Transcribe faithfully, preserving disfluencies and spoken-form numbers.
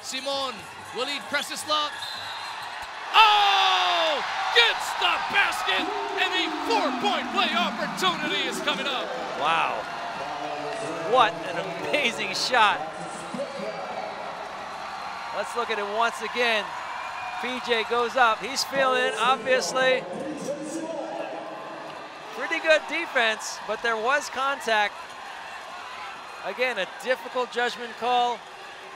Simon, will he press his luck? Oh! Gets the basket, and a four-point play opportunity is coming up. Wow. What an amazing shot. Let's look at it once again. P J goes up. He's feeling it, obviously. Pretty good defense, but there was contact. Again, a difficult judgment call.